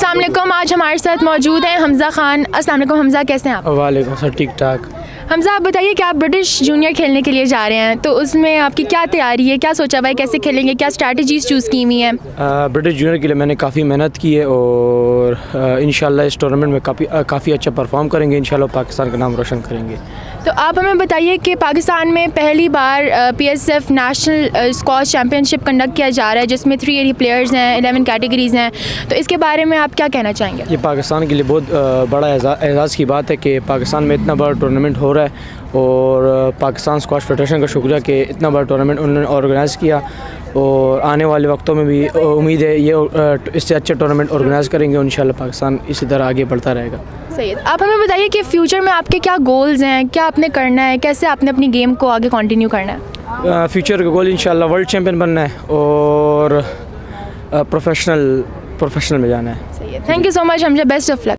अस्सलाम वालेकुम। आज हमारे साथ मौजूद हैं हमज़ा ख़ान। अस्सलाम वालेकुम हमज़ा, कैसे हैं आप? वालेकुम सर, ठीक ठाक। हमज़ा, आप बताइए कि आप ब्रिटिश जूनियर खेलने के लिए जा रहे हैं, तो उसमें आपकी क्या तैयारी है, क्या सोचा हुआ है, कैसे खेलेंगे, क्या स्ट्रैटेजीज़ चूज़ की हुई हैं? ब्रिटिश जूनियर के लिए मैंने काफ़ी मेहनत की है और इंशाल्लाह इस टूर्नामेंट में काफ़ी अच्छा परफॉर्म करेंगे। इंशाल्लाह पाकिस्तान का नाम रोशन करेंगे। तो आप हमें बताइए कि पाकिस्तान में पहली बार PSF national squash championship conduct किया जा रहा है, जिसमें 380 प्लेयर्स हैं, 11 कैटेगरीज़ हैं, तो इसके बारे में आप क्या कहना चाहेंगे? ये पाकिस्तान के लिए बहुत बड़ा एजाज़ की बात है कि पाकिस्तान में इतना बड़ा टूर्नामेंट हो रहा है और पाकिस्तान स्क्वॉश फेडरेशन का शुक्रिया कि इतना बड़ा टूर्नामेंट उन्होंने ऑर्गेनाइज़ किया और आने वाले वक्तों में भी उम्मीद है ये इससे अच्छे टूर्नामेंट ऑर्गेनाइज़ करेंगे और इंशाल्लाह पाकिस्तान इसी तरह आगे बढ़ता रहेगा। सही है। आप हमें बताइए कि फ्यूचर में आपके क्या गोल्स हैं, क्या आपने करना है, कैसे आपने अपनी गेम को आगे कंटिन्यू करना है? फ्यूचर का गोल इंशाल्लाह वर्ल्ड चैम्पियन बनना है और प्रोफेशनल में जाना है। सही है। Thank you so much Hamza, best of luck.